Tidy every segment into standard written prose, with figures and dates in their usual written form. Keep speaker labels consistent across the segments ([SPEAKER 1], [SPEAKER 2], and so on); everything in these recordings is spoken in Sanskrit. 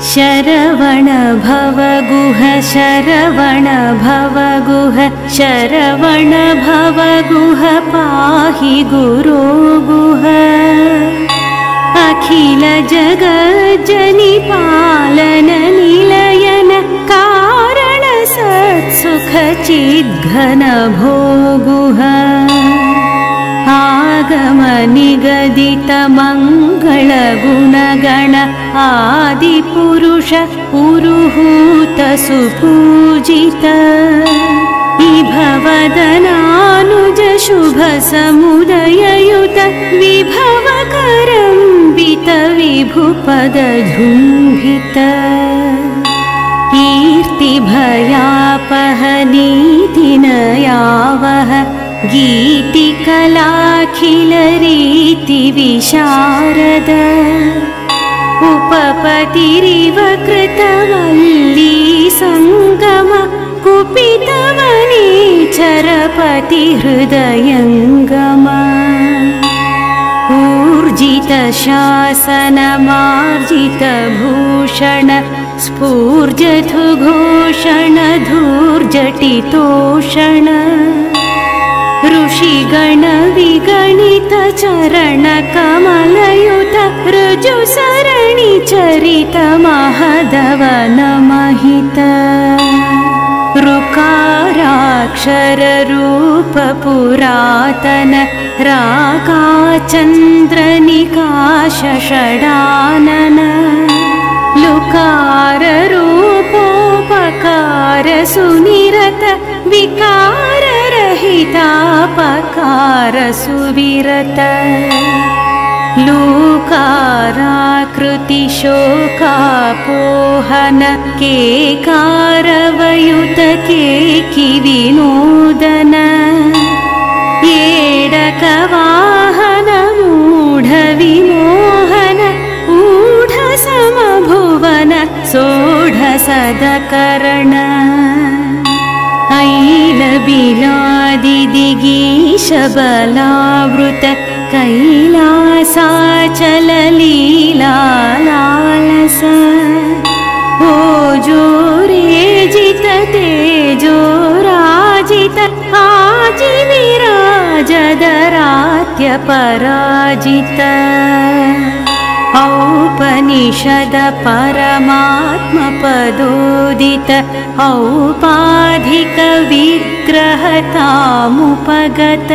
[SPEAKER 1] शरवण भव गुह शरवण भव गुह शरवण भव गुह पाहि गुरो गुह अखिल जगज्जनि पालन निलयन कारण सत्सुख चिद्घन भोगुह आगम निगदित मंगल गुणगण आदिपुरुष पुरुहूत सुपूजित इभवदनानुज शुभ समुदययुत विभवकरम्बित विभुपद झुम्भित कीर्तिभयापह नीतिनयावह गीतिकलाखिलरीति विशारद उपपतिरिव कृतवल्ली संगम कुपितवनीचरपति हृदयङ्गम ऊर्जित शासन मार्जित भूषण स्फूर्जतु घोषण धूर्जटितोषण ऋषिगण विगणित चरण कमलयुत ऋजु सरणि चरित महदवन महित ऋकाराक्षर रूप पुरातन रागाचन्द्र निकाश षडानन लुकार रूपोपकार सुनिरत विकार रहितापकार सुविरत लूकाराकृति शोकापोहन केकारवयुत केकि विनोदन एडकवाहन मूढ विमोहन ऊढ समभुवन सोढ सदकरण ऐलबिलादिदिगीश बलावृत कैलासाचल लीला लालस ओजोरेजित तेजोराजित आजिविराजदरात्य पराजित औपनिषद परमात्म पदोदित औपाधिक विग्रहतामुपगत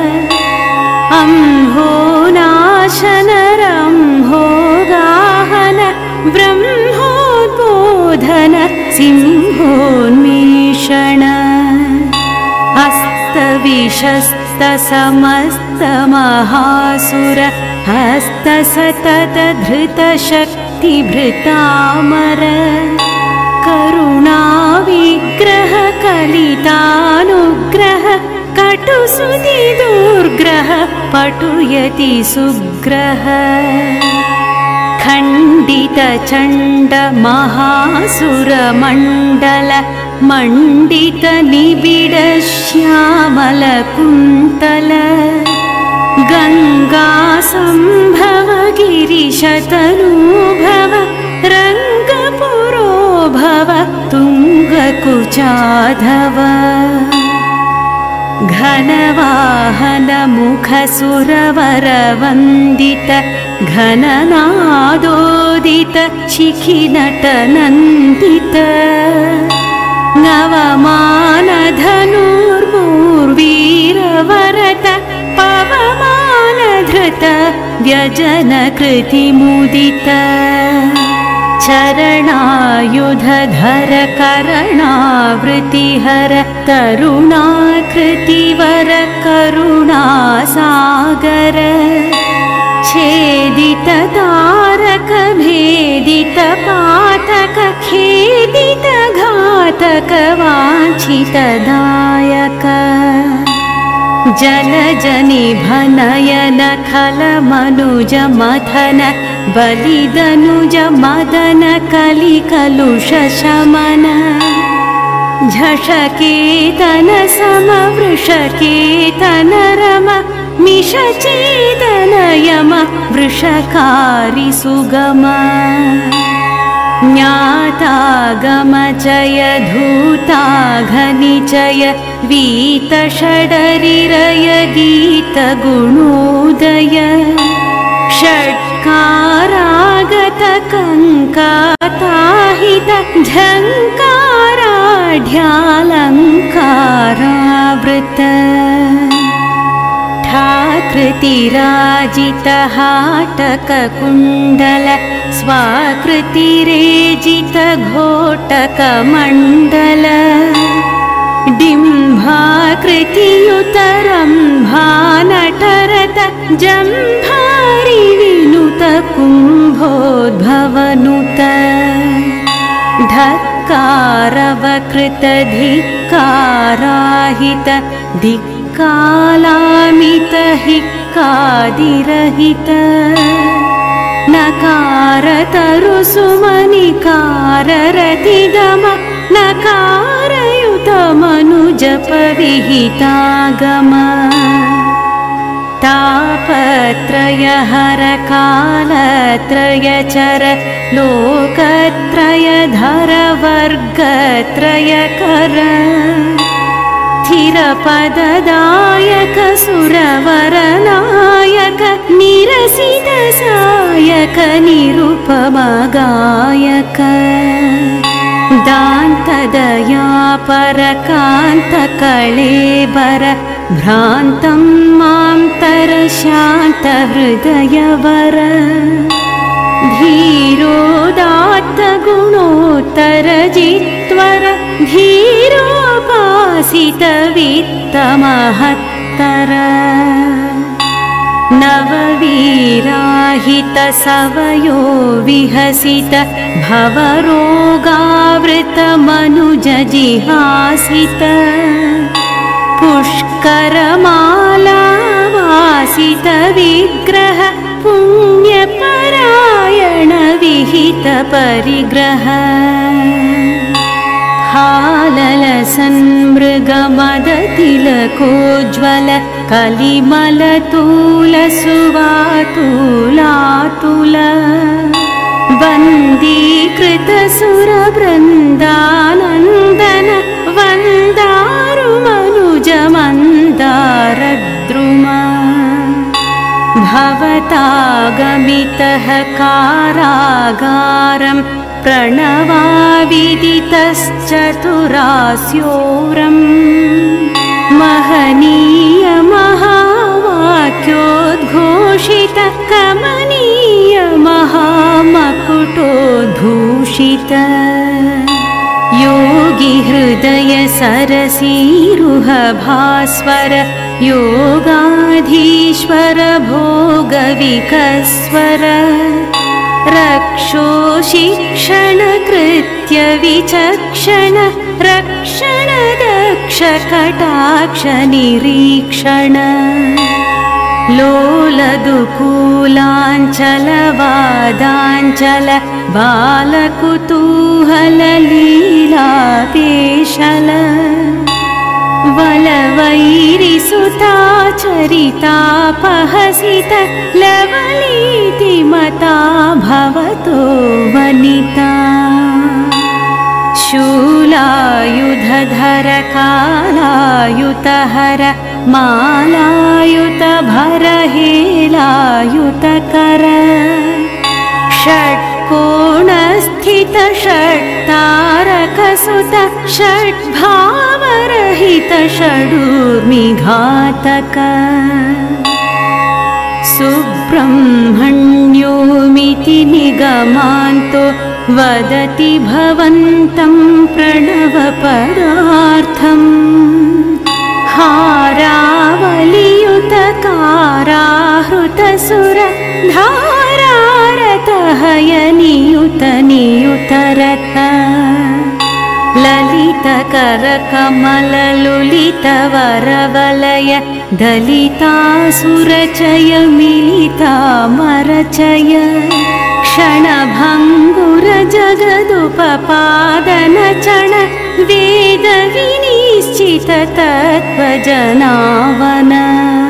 [SPEAKER 1] अम्भोनाशन रम्भोगाहन ब्रह्मोद्बोधन सिंहोन्मीषण अस्तविशस्त समस्त महासुर हस्त सतत धृत शक्ति भृतामर करुणा विग्रह कलितानुग्रह कटुसुति दुर्ग्रह पटुयति सुग्रह खण्डित चण्ड महासुर मण्डल मण्डित निबिड श्यामल कुन्तल गंगा संभव गिरिशतनुभव रंगपुरोभव तुंगकुचाधव घनवाहन मुख सुरवर वंदित घननादोदित शिखिनट नंदित नवमान धनुर्मूर्वीरवरत पवमान धृत व्यजन कृति मुदित चरणायुधधर करणावृतिहर तरुणाकृतिवर करुणासागर छेदित तारक भेदित पातक खेदित घातक वांछित दायक जलजनिभनयन खल मनुज मथन बलिदनुज मदन कलिकलुष शमन झषकेतन समवृषकेतन रम मिषचेदन यम वृषकारी सुगम ज्ञातागमचय धूताघनिचय वीतषडरिरय गीतगुणोदय षट्कारागत कङ्काताहित झङ्काराढ्यालङ्कारावृत ठाकृतिराजितहाटककुण्डल स्वाकृतिरेजितघोटकमण्डल डिम्भाकृतियुतरम्भानटरत जम्भारिविनुत कुम्भोद्भवनुत ढक्कारवकृत धिक्काराहित धिक्कालामित हिक्कादिरहित नकारतरुसुमनिकाररतिगम नकारयुतमनुजपविहितागम तापत्रयहर कालत्रयचर लोकत्रयधर वर्गत्रयकर स्थिरपददायक सुरवरनायक निरसित सायक निरुपमगायक दान्तदयापरकान्तकळेबर भ्रान्तं मां तरशान्त हृदयवर धीरोदात्तगुणोत्तरजित्वर धीरोपासितवित्तमहत्तर नववीराहित सवयो विहसित भवरोगावृत मनुजजिहासित पुष्करमालावासित विग्रह पुण्यपरायण विहित परिग्रह हालल सन्मृगमदतिलकोज्ज्वल कलिमलतूल सुवातुलातुल बन्दीकृत सुरवृन्दानन्दन वन्दारुमनुजमन्दारद्रुम भवतागमितः कारागारं प्रणवाविदितश्चतुरास्योरम् महनीय महावाक्योद्घोषित कमनीय महामकुटोद्धूषित योगी हृदय सरसीरुह भास्वर योगाधीश्वर भोगविकस्वर रक्षो शिक्षण कृत्य विचक्षण रक्षण दक्ष कटाक्ष निरीक्षण लोलदुकूलाञ्चल वादाञ्चल बालकुतूहल लीलापेशल वलवैरिसुताचरितापहसित लवलीतिमता भवतो वनिता शूलायुधधर कालायुतहर मालायुत भर हेलायुतकर षट्कोणस्थित षट्तारकसुत षड्भावरहित षडूर्मिघातक सुब्रह्मण्योमिति निगमान्तो वदति भवन्तं प्रणवपदार्थम् हारावलियुत काराहृतसुर धारारतहयनियुत नियुतरत ललितकरकमललुलित वरवलय दलितासुरचय मिलितामरचय क्षणभङ्गुर जगदुपपादन चण वेद विनिश्चित तत्त्वजनावन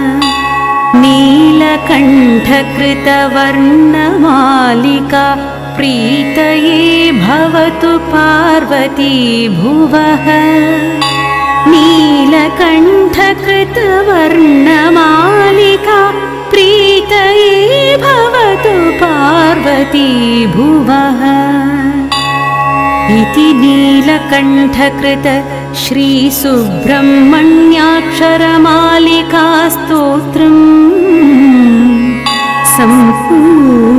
[SPEAKER 1] नीलकण्ठकृत वर्णमालिका प्रीतये भवतु पार्वती भुवः नीलकण्ठकृतवर्णमालिका प्रीतये भवतु पार्वती भुवः इति नीलकण्ठकृत श्रीसुब्रह्मण्याक्षरमालिका स्तोत्रम् सम्पूर्णम्।